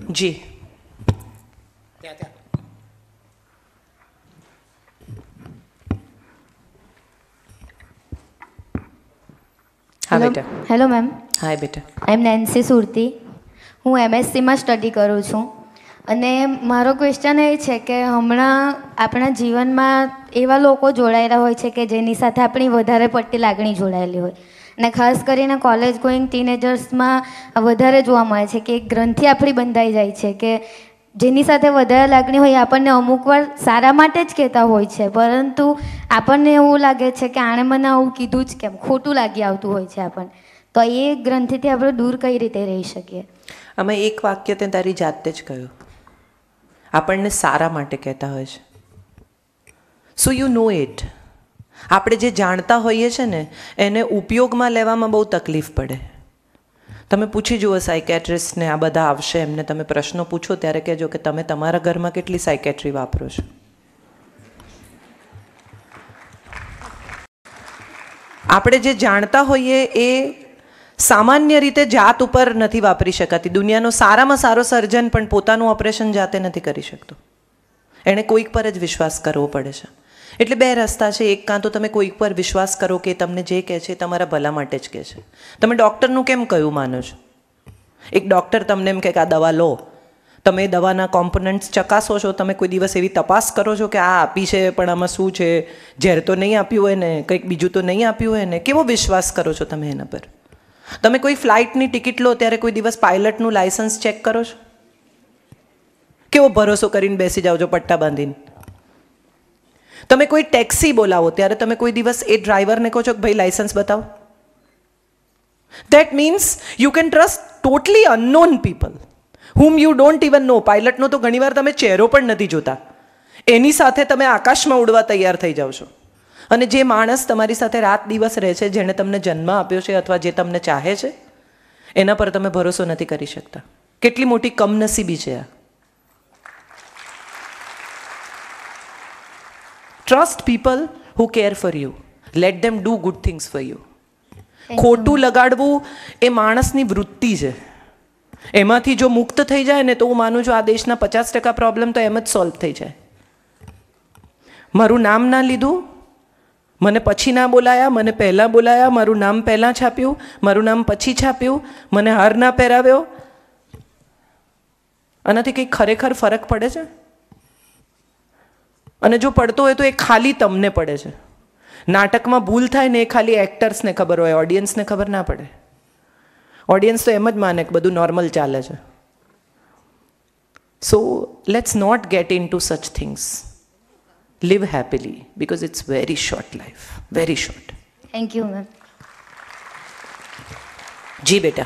જી હા બેટા. Hello ma'am. Hi બેટા. I am Nancy Surti. હું MSCમાં સ્ટડી કરું છું અને મારો ક્વેશ્ચન એ છે કે હમણાં આપણા જીવનમાં એવા લોકો જોડાયેલા હોય છે કે જેની સાથે આપણી વધારે પડતી લાગણી જોડાયેલી હોય, અને ખાસ કરીને કોલેજ ગોઈંગ ટીનેજર્સમાં વધારે જોવા મળે છે કે એક ગ્રંથિ આપણી બંધાઈ જાય છે કે જેની સાથે વધારે લાગણી હોય આપણને અમુકવાર સારા માટે જ કહેતા હોય છે, પરંતુ આપણને એવું લાગે છે કે આણે મને આવું કીધું જ કેમ, ખોટું લાગી આવતું હોય છે આપણને. તો એ ગ્રંથિથી આપણે દૂર કઈ રીતે રહી શકીએ? અમે એક વાક્ય તે તારી જાતે જ કહ્યું, આપણને સારા માટે કહેતા હોય છે. So you know it. આપણે જે જાણતા હોઈએ છીએ ને એને ઉપયોગમાં લેવામાં બહુ તકલીફ પડે. તમે પૂછી જુઓ સાયકેટ્રિસ્ટને, આ બધા આવશે એમને તમે પ્રશ્નો પૂછો ત્યારે કહેજો કે તમે તમારા ઘરમાં કેટલી સાયકેટ્રી વાપરો છો. આપણે જે જાણતા હોઈએ એ સામાન્ય રીતે જાત ઉપર નથી વાપરી શકાતી. દુનિયાનો સારામાં સારો સર્જન પણ પોતાનું ઓપરેશન જાતે નથી કરી શકતો. એણે કોઈક પર જ વિશ્વાસ કરવો પડે છે. એટલે બે રસ્તા છે. એક કાં તો તમે કોઈક પર વિશ્વાસ કરો કે તમને જે કહે છે તમારા ભલા માટે જ કહે છે. તમે ડૉક્ટરનું કેમ કયું માનો છો? એક ડૉક્ટર તમને એમ કહે કે આ દવા લો, તમે દવાના કોમ્પોનન્ટ્સ ચકાસો છો, તમે કોઈ દિવસ એવી તપાસ કરો છો કે આ આપી છે પણ આમાં શું છે, ઝેર તો નહીં આપ્યું હોય ને, કંઈક બીજું તો નહીં આપ્યું હોય ને? કેવો વિશ્વાસ કરો છો તમે એના પર? તમે કોઈ ફ્લાઇટની ટિકિટ લો ત્યારે કોઈ દિવસ પાયલટનું લાયસન્સ ચેક કરો છો? કેવો ભરોસો કરીને બેસી જાઓ છો પટ્ટા બાંધીને? તમે કોઈ ટેક્સી બોલાવો ત્યારે તમે કોઈ દિવસ એ ડ્રાઈવરને કહો છો કે ભાઈ લાયસન્સ બતાવો? That means you can trust totally unknown people whom you don't even know. પાયલટનો તો ઘણીવાર તમે ચહેરો પણ નથી જોતા, એની સાથે તમે આકાશમાં ઉડવા તૈયાર થઈ જાઓ છો. અને જે માણસ તમારી સાથે રાત દિવસ રહે છે, જેણે તમને જન્મ આપ્યો છે અથવા જે તમને ચાહે છે, એના પર તમે ભરોસો નથી કરી શકતા. કેટલી મોટી કમનસીબી છે આ. Trust people who care for you. Let them do good things for you. ખોટું લગાડવું એ માણસની વૃત્તિ છે. એમાંથી જો મુક્ત થઈ જાય ને તો હું માનું છું આ દેશના 50% પ્રોબ્લેમ તો એમ જ સોલ્વ થઈ જાય. મારું નામ ના લીધું, મને પછી ના બોલાયા, મને પહેલાં બોલાયા, મારું નામ પહેલાં છાપ્યું, મારું નામ પછી છાપ્યું, મને હાર ના પહેરાવ્યો, આનાથી કંઈ ખરેખર ફરક પડે છે? અને જો પડતો હોય તો એ ખાલી તમને પડે છે. નાટકમાં ભૂલ થાય ને એ ખાલી એક્ટર્સને ખબર હોય, ઓડિયન્સને ખબર ના પડે. ઓડિયન્સ તો એમ જ માને કે બધું નોર્મલ ચાલે છે. So let's not get into such things. Live happily because it's very short life, very short. Thank you, ma'am. જી બેટા.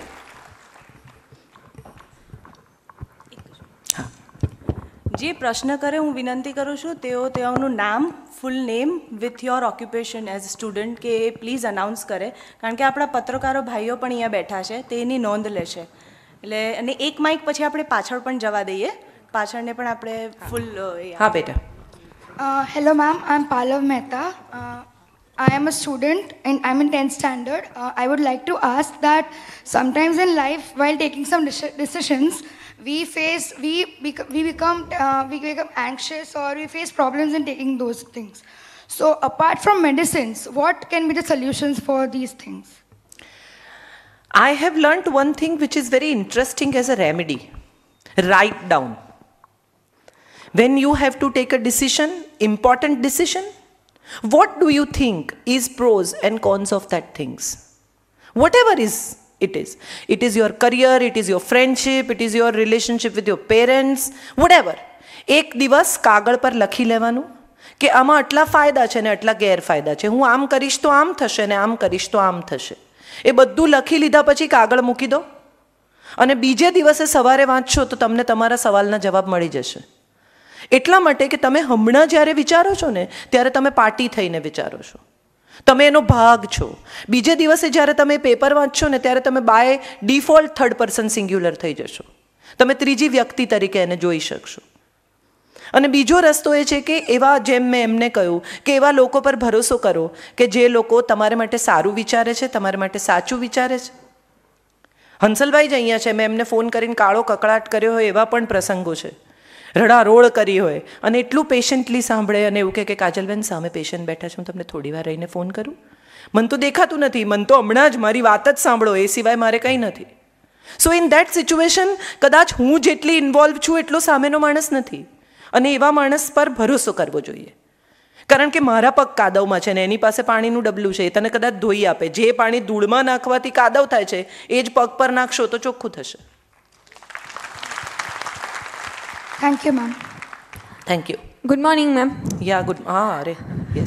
હા. જે પ્રશ્ન કરે હું વિનંતી કરું છું તેઓનું નામ, full name with your occupation as student કે એ પ્લીઝ અનાઉન્સ કરે, કારણ કે આપણા પત્રકારો ભાઈઓ પણ અહીંયા બેઠા છે, તેની નોંધ લેશે. એટલે અને એક માઇક પછી આપણે પાછળ પણ જવા દઈએ, પાછળને પણ આપણે ફૂલ. હા બેટા. Hello ma'am, I'm Pallav Mehta. I am a student and I'm in 10th standard. I would like to ask that sometimes in life while taking some decisions, we become anxious or we face problems in taking those things. So apart from medicines, what can be the solutions for these things? I have learnt one thing which is very interesting as a remedy. Write down. When you have to take a decision, important decision, what do you think is pros and cons of that things? Whatever it is. It is your career, it is your friendship, it is your relationship with your parents, whatever. એક દિવસ કાગળ પર લખી લેવાનું કે આમાં આટલા ફાયદા છે ને આટલા ગેરફાયદા છે, હું આમ કરીશ તો આમ થશે ને આમ કરીશ તો આમ થશે. એ બધું લખી લીધા પછી કાગળ મૂકી દો અને બીજે દિવસે સવારે વાંચશો તો તમને તમારા સવાલના જવાબ મળી જશે. એટલા માટે કે તમે હમણાં જ્યારે વિચારો છો ને ત્યારે તમે પાર્ટી થઈને વિચારો છો, તમે એનો ભાગ છો. બીજે દિવસે જ્યારે તમે પેપર વાંચશો ને ત્યારે તમે by default third person singular થઈ જશો, તમે ત્રીજી વ્યક્તિ તરીકે એને જોઈ શકશો. અને બીજો રસ્તો એ છે કે એવા, જેમ મેં એમને કહ્યું કે એવા લોકો પર ભરોસો કરો કે જે લોકો તમારા માટે સારું વિચારે છે, તમારા માટે સાચું વિચારે છે. હંસલભાઈ જ અહીંયા છે, મેં એમને ફોન કરીને કાળો કકળાટ કર્યો હોય એવા પણ પ્રસંગો છે, રડારોળ કરી હોય, અને એટલું પેશન્ટલી સાંભળે અને એવું કે કાજલબેન સામે પેશન્ટ બેઠા છે, હું તમને થોડી વાર રહીને ફોન કરું, મને તો દેખાતું નથી, મને તો હમણાં જ મારી વાત જ સાંભળો, એ સિવાય મારે કંઈ નથી. સો ઇન દેટ સિચ્યુએશન કદાચ હું જેટલી ઇન્વોલ્વ છું એટલો સામેનો માણસ નથી, અને એવા માણસ પર ભરોસો કરવો જોઈએ. કારણ કે મારા પગ કાદવમાં છે ને એની પાસે પાણીનું ડબલું છે, એ તને કદાચ ધોઈ આપે. જે પાણી ધૂળમાં નાખવાથી કાદવ થાય છે એ જ પગ પર નાખશો તો ચોખ્ખું થશે. Thank you, ma'am. Thank you. Good morning, ma'am. Yeah good. હા અરે yes.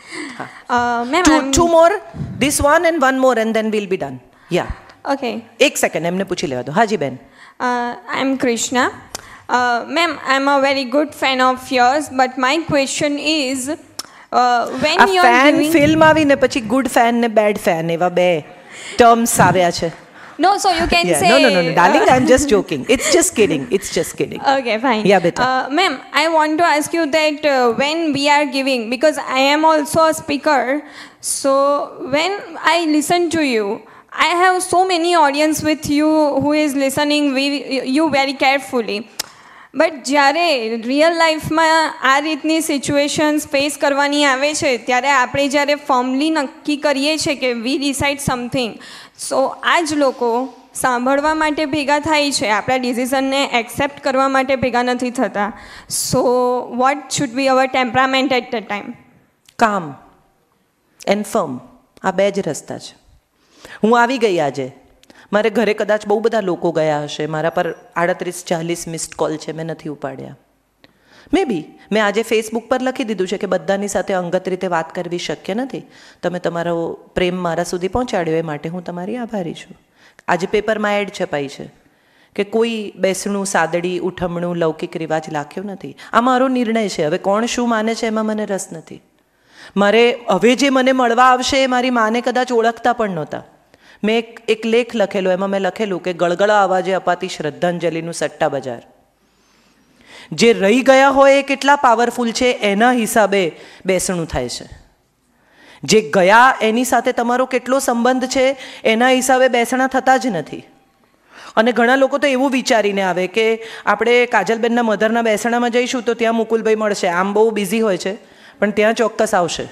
Ma'am, two more, this one and one more and then will be done. Yeah Okay. એક સેકન્ડ એમને પૂછી લેવા દો. હાજી બેન. I'm Krishna. Ma'am, I'm a very good fan of yours, but my question is, when આ you are fan giving... film આવીને પછી ગુડ ફેન ને બેડ ફેન એવા બે ટર્મ્સ આવ્યા છે. No, so you can Yeah, say... no, darling, I'm just joking. It's just kidding. It's just kidding. Okay, fine. Yeah, beta. Ma'am, I want to ask you that when we are giving, because I am also a speaker, so when I listen to you, I have so many audience with you who is listening you very carefully. But જ્યારે real લાઈફમાં આ રીતની situations face કરવાની આવે છે ત્યારે આપણે જ્યારે ફોર્મલી નક્કી કરીએ છીએ કે વી ડિસાઇડ સમથિંગ, સો આ જ લોકો સાંભળવા માટે ભેગા થાય છે, આપણા ડિસિઝનને એક્સેપ્ટ કરવા માટે ભેગા નથી થતા. So what should be our temperament at the time? Calm and firm, આ બે જ રસ્તા છે. હું આવી ગઈ આજે, મારે ઘરે કદાચ બહુ બધા લોકો ગયા હશે, મારા પર 38-40 મિસ્ડ કોલ છે, મેં નથી ઉપાડ્યા. મે બી મેં આજે ફેસબુક પર લખી દીધું છે કે બધાની સાથે અંગત રીતે વાત કરવી શક્ય નથી, તમે તમારો પ્રેમ મારા સુધી પહોંચાડ્યો એ માટે હું તમારી આભારી છું. આજે પેપરમાં એડ છપાઈ છે કે કોઈ બેસણું, સાદડી, ઉઠમણું, લૌકિક રિવાજ લાખ્યો નથી. આ મારો નિર્ણય છે. હવે કોણ શું માને છે એમાં મને રસ નથી. મારે હવે જે મને મળવા આવશે એ મારી માને કદાચ ઓળખતા પણ નહોતા. મેં એક લેખ લખેલો, એમાં મેં લખેલું કે ગળગળા અવાજે અપાતી શ્રદ્ધાંજલિનું સટ્ટા બજાર. જે રહી ગયા હોય એ કેટલા પાવરફુલ છે એના હિસાબે બેસણું થાય છે. જે ગયા એની સાથે તમારો કેટલો સંબંધ છે એના હિસાબે બેસણા થતા જ નથી. અને ઘણા લોકો તો એવું વિચારીને આવે કે આપણે કાજલબેનના મધરના બેસણામાં જઈશું તો ત્યાં મુકુલભાઈ મળશે, આમ બહુ બિઝી હોય છે પણ ત્યાં ચોક્કસ આવશે.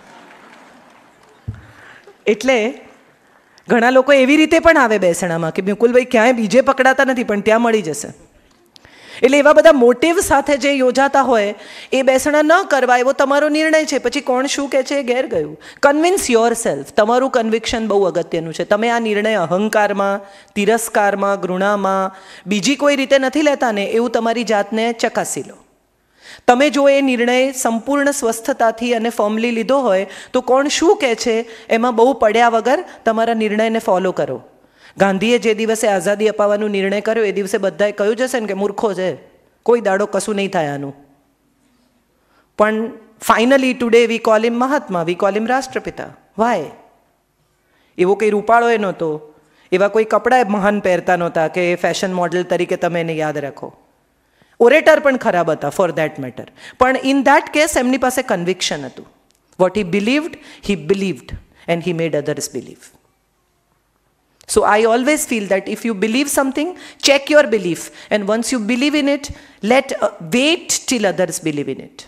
એટલે ઘણા લોકો એવી રીતે પણ આવે બેસણામાં કે મુકુલભાઈ ક્યાંય બીજે પકડાતા નથી પણ ત્યાં મળી જશે. એટલે એવા બધા મોટિવ સાથે જે યોજાતા હોય એ બેસણા ન કરવા એવો તમારો નિર્ણય છે. પછી કોણ શું કહે છે એ ઘેર ગયું. Convince yourself. તમારું કન્વિક્શન બહુ અગત્યનું છે. તમે આ નિર્ણય અહંકારમાં, તિરસ્કારમાં, ઘૃણામાં, બીજી કોઈ રીતે નથી લેતા ને એવું તમારી જાતને ચકાસી લો. તમે જો એ નિર્ણય સંપૂર્ણ સ્વસ્થતાથી અને ફર્મલી લીધો હોય તો કોણ શું કહે છે એમાં બહુ પડ્યા વગર તમારા નિર્ણયને ફોલો કરો. ગાંધીએ જે દિવસે આઝાદી અપાવવાનો નિર્ણય કર્યો એ દિવસે બધાએ કહ્યું જશે ને કે મૂર્ખો છે, કોઈ દાડો કશું નહીં થાય આનું. પણ finally today we call him Mahatma, we call him Rashtrapita. Why? એવો કંઈ રૂપાળો એ નહોતો, એવા કોઈ કપડાં મહાન પહેરતા નહોતા કે ફેશન મોડલ તરીકે તમે એને યાદ રાખો. ઓરેટર પણ ખરાબ હતા ફોર દેટ મેટર. પણ ઇન દેટ કેસ એમની પાસે કન્વિક્શન હતું. What he believed and he made others believe. So I always feel that if you believe something, check your belief, and once you believe in it, wait till others believe in it.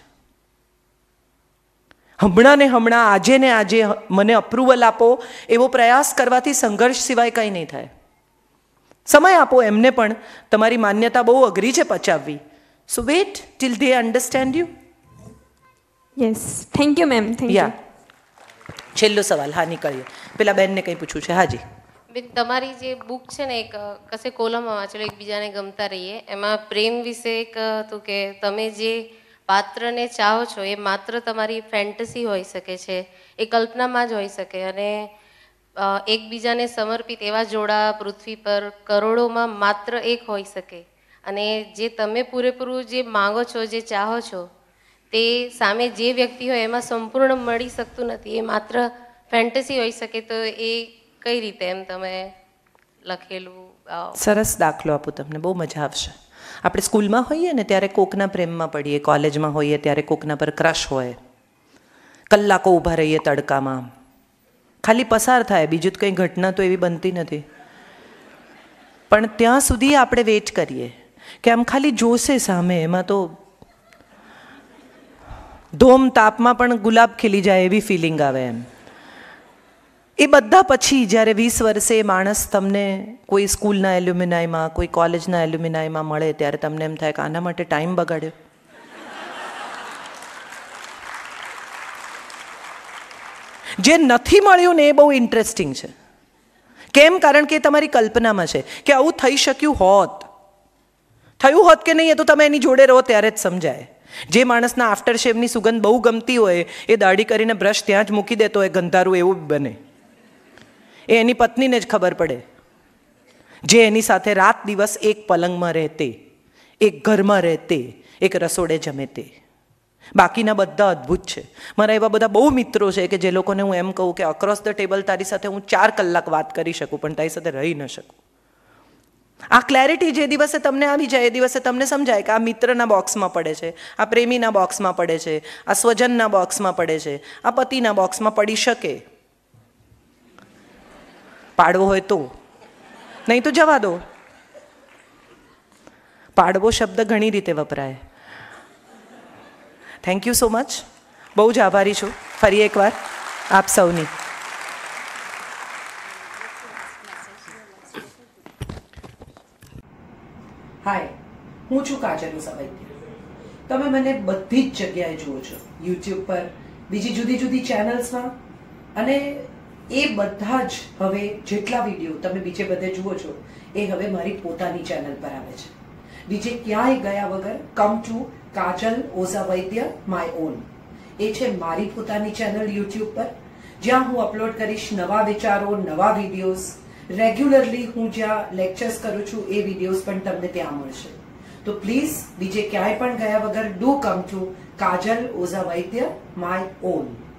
હમણાં ને હમણાં, આજે ને આજે મને approval આપો એવો પ્રયાસ કરવાથી સંઘર્ષ સિવાય કંઈ નહીં થાય. સમય આપો એમને પણ. તમારી માન્યતા બહુ અઘરી છે પચાવવી. So wait till they understand you. Yes, thank you ma'am. Thank you. છેલ્લો સવાલ. હા, નીકળીએ. પેલા બેનને કંઈ પૂછવું છે. હાજી. બેન, તમારી જે બુક છે ને, એક કશે કોલમમાં વાંચેલો એકબીજાને ગમતા રહીએ, એમાં પ્રેમ વિશે એક હતું કે તમે જે પાત્રને ચાહો છો એ માત્ર તમારી ફેન્ટસી હોઈ શકે છે, એ કલ્પનામાં જ હોઈ શકે, અને એકબીજાને સમર્પિત એવા જોડા પૃથ્વી પર કરોડોમાં માત્ર એક હોઈ શકે, અને જે તમે પૂરેપૂરું જે માંગો છો, જે ચાહો છો, તે સામે જે વ્યક્તિ હોય એમાં સંપૂર્ણ મળી શકતું નથી, એ માત્ર ફેન્ટસી હોઈ શકે. તો એ કઈ રીતે એમ તમે લખેલું? સરસ દાખલો આપું તમને, બહુ મજા આવશે. આપણે સ્કૂલમાં હોઈએ ને ત્યારે કોકના પ્રેમમાં પડીએ, કોલેજમાં હોઈએ ત્યારે કોકના પર ક્રશ હોય, કલાકો ઊભા રહીએ તડકામાં, ખાલી પસાર થાય, બીજું તો કંઈ ઘટના તો એવી બનતી નથી. પણ ત્યાં સુધી આપણે વેઇટ કરીએ કે આમ ખાલી જોશે સામે, એમાં તો ધોમ તાપમાં પણ ગુલાબ ખીલી જાય એવી ફિલિંગ આવે એમ. એ બધા પછી જ્યારે 20 વર્ષે માણસ તમને કોઈ સ્કૂલના એલ્યુમિનાયમાં, કોઈ કોલેજના એલ્યુમિનાયમાં મળે ત્યારે તમને એમ થાય કે આના માટે ટાઈમ બગાડ્યો. જે નથી મળ્યું ને એ બહુ ઇન્ટરેસ્ટિંગ છે. કેમ? કારણ કે તમારી કલ્પનામાં છે કે આવું થઈ શક્યું હોત. થયું હોત કે નહીં એ તો તમે એની જોડે રહો ત્યારે જ સમજાય. જે માણસના આફ્ટર શેવની સુગંધ બહુ ગમતી હોય એ દાઢી કરીને બ્રશ ત્યાં જ મૂકી દેતો હોય ગંધારું એવું બને. એ એની પત્નીને જ ખબર પડે, જે એની સાથે રાત દિવસ એક પલંગમાં રહેતે, એક ઘરમાં રહેતે, એક રસોડે જમે તે. બાકીના બધા અદ્ભુત છે. મારા એવા બધા બહુ મિત્રો છે કે જે લોકોને હું એમ કહું કે અક્રોસ ધ ટેબલ તારી સાથે હું 4 કલાક વાત કરી શકું પણ તારી સાથે રહી ન શકું. આ ક્લેરિટી જે દિવસે તમને આવી જાય એ દિવસે તમને સમજાય કે આ મિત્રના બોક્સમાં પડે છે, આ પ્રેમીના બોક્સમાં પડે છે, આ સ્વજનના બોક્સમાં પડે છે, આ પતિના બોક્સમાં પડી શકે. પાડવો હોય તો, નહીં તો જવા દો. પાડવો શબ્દ ઘણી રીતે વપરાય. Thank you so much. બહુ જ આભારી છું ફરી એકવાર આપ સૌની. હાય, હું છું કાજલ ઓઝા વૈદ્ય. તમે મને બધી જ જગ્યાએ જુઓ છો, યુટ્યુબ પર, બીજી જુદી જુદી ચેનલ્સમાં, અને એ બધા જ હવે જેટલા વિડીયો તમે બીજે બધે જુઓ છો એ હવે મારી પોતાની ચેનલ પર આવે છે. બીજે ક્યાંય ગયા વગર come to Kajal Oza Vaidya my own. એ છે મારી પોતાની ચેનલ યુટ્યુબ પર, જ્યાં હું અપલોડ કરીશ નવા વિચારો, નવા વિડીયોઝ. રેગ્યુલરલી હું જ્યાં લેક્ચર્સ કરું છું એ વિડીયોઝ પણ તમને ત્યાં મળશે. તો પ્લીઝ બીજે ક્યાંય પણ ગયા વગર do come to Kajal Oza Vaidya my on.